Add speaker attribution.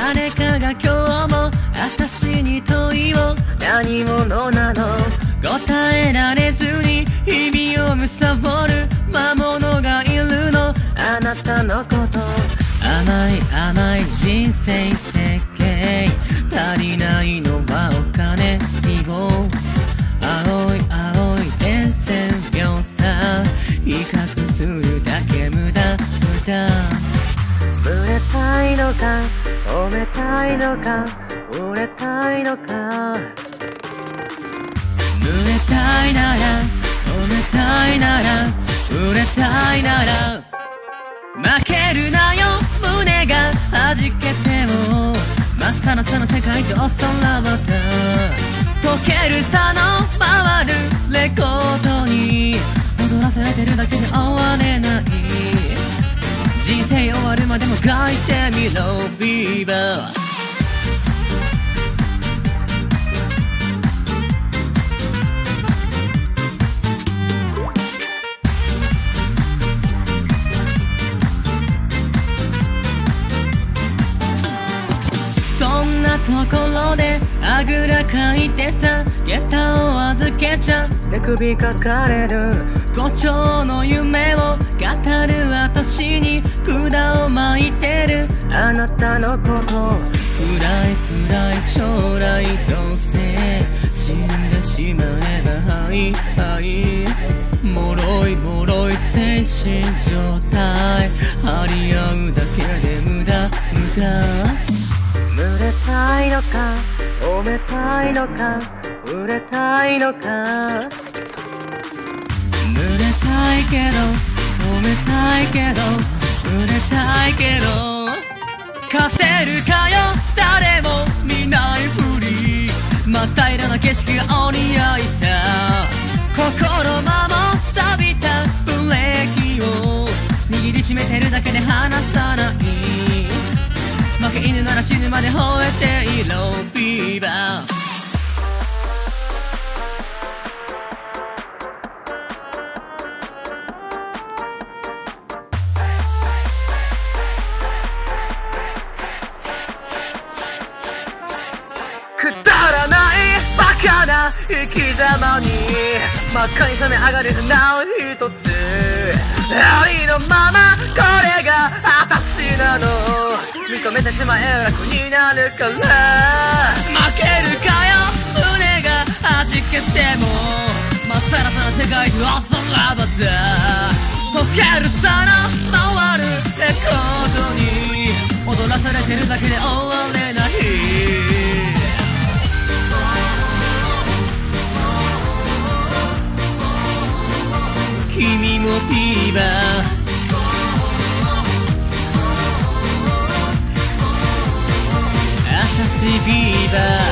Speaker 1: 誰かが今日も私に問いを、何者なの答えられずに日々を貪る魔物がいるの、あなたのこと。甘い甘い人生設計、足りないのはお金希望、青い青い電線描写、比較するだけ無駄無駄。濡れたいのか褒めたいのか売れたいのか、濡れたいなら褒めたいなら売れたいなら、負けるなよ胸が弾けても、真っさらさの世界とお空また溶けるさの回るレコードに踊らされてるだけで終われない、人生終わるまでも書いてみろビーバー。そんなところであぐらかいてさ、下駄を預けちゃ手首かかれる誇張の夢を語る私に管を巻いてるあなたのこと、暗い暗い将来どうせ死んでしまえばはいはい、脆い脆い精神状態、張り合うだけで無駄無駄。濡れたいのか褒めたいのか売れたいのか、濡れたいけど褒めたいけど売れたいけど、勝てるかよ誰も見ないふり、真っ平らな景色がお似合いさ、心まも錆びたブレーキを握りしめてるだけで離さない、負け犬なら死ぬまで吠えていろビーバー。くだらないバカな生き様に真っ赤に冷め上がる砂を一つ、ありのままこれが私なの、認めてしまえば楽になるから、負けるかよ胸が弾けても、まっさらさな世界中お空ばた溶けるさの回るレコードに踊らされてるだけで終われない、君もビーバー、私ビーバー。